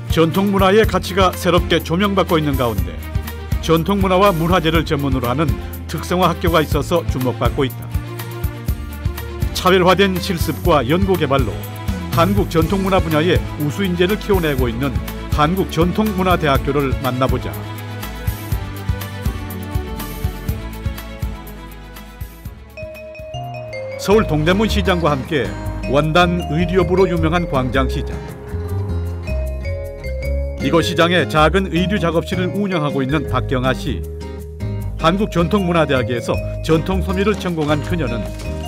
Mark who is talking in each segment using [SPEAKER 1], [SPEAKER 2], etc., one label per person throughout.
[SPEAKER 1] 전통문화의 가치가 새롭게 조명받고 있는 가운데 전통문화와 문화재를 전문으로 하는 특성화 학교가 있어서 주목받고 있다. 차별화된 실습과 연구개발로 한국 전통문화 분야의 우수인재를 키워내고 있는 한국전통문화대학교를 만나보자. 서울 동대문 시장과 함께 원단 의류업으로 유명한 광장시장. 이곳 시장에 작은 의류 작업실을 운영하고 있는 박경아 씨. 한국전통문화대학에서 전통소미를 전공한 그녀는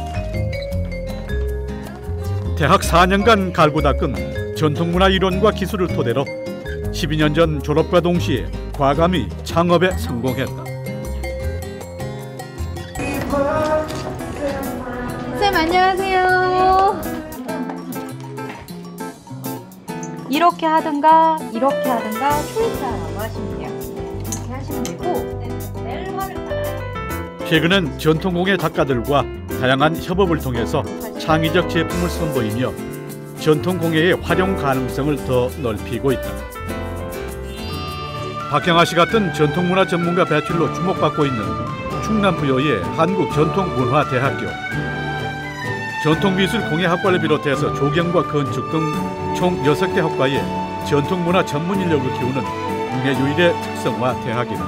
[SPEAKER 1] 대학 4년간 갈고 닦은 전통문화 이론과 기술을 토대로 12년 전 졸업과 동시에 과감히 창업에 성공했다.
[SPEAKER 2] 쌤 안녕하세요. 이렇게 하든가 이렇게 하든가 초이스하라고 하시면 돼요. 이렇게 하시면 되고 멜화를 따라요.
[SPEAKER 1] 최근엔 전통공예 작가들과 다양한 협업을 통해서 창의적 제품을 선보이며 전통공예의 활용 가능성을 더 넓히고 있다. 박경아 씨 같은 전통문화 전문가 배출로 주목받고 있는 충남부여의 한국전통문화대학교. 전통미술 공예학과를 비롯해서 조경과 건축 등 총 6개 학과에 전통문화 전문 인력을 키우는 국내 유일의 특성화 대학이다.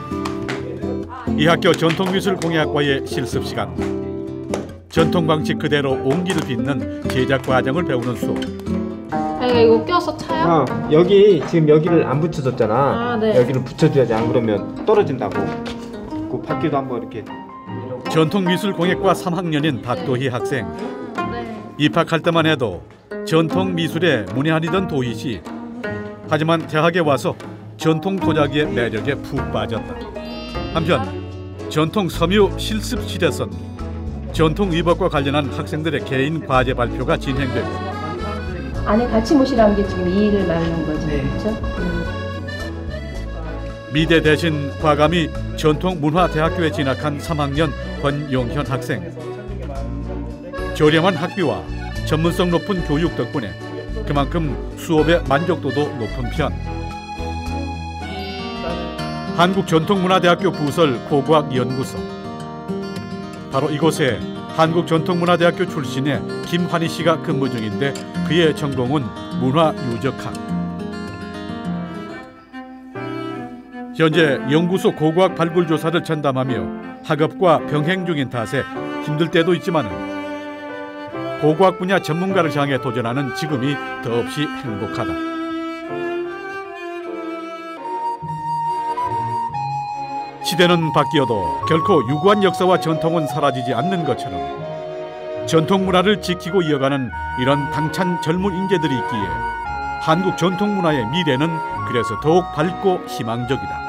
[SPEAKER 1] 이 학교 전통미술 공예학과의 실습시간. 전통 방식 그대로 온기를 빚는 제작 과정을 배우는 수업.
[SPEAKER 2] 이거 껴서 차요?
[SPEAKER 3] 여기 지금 여기를 안 붙여줬잖아.
[SPEAKER 2] 네.
[SPEAKER 3] 여기를 붙여줘야지, 안 그러면 떨어진다고. 그 바퀴도 한번 이렇게.
[SPEAKER 1] 전통미술공예과 3학년인 박도희 학생. 입학할 때만 해도 전통미술에 문외한이던 도희 씨. 하지만 대학에 와서 전통 도자기의 매력에 푹 빠졌다. 한편 전통 섬유 실습실에선 전통 의복과 관련한 학생들의 개인 과제 발표가 진행되고.
[SPEAKER 4] 안에 같이 모시라는 게 지금 이 일을 말하는 거지, 그렇죠?
[SPEAKER 1] 미대 대신 과감히 전통문화대학교에 진학한 3학년 권용현 학생. 저렴한 학비와 전문성 높은 교육 덕분에 그만큼 수업의 만족도도 높은 편. 한국전통문화대학교 부설 고고학연구소. 바로 이곳에 한국전통문화대학교 출신의 김환희 씨가 근무 중인데 그의 전공은 문화유적학. 현재 연구소 고고학 발굴 조사를 전담하며 학업과 병행 중인 탓에 힘들 때도 있지만은 고고학 분야 전문가를 향해 도전하는 지금이 더없이 행복하다. 시대는 바뀌어도 결코 유구한 역사와 전통은 사라지지 않는 것처럼 전통문화를 지키고 이어가는 이런 당찬 젊은 인재들이 있기에 한국 전통문화의 미래는 그래서 더욱 밝고 희망적이다.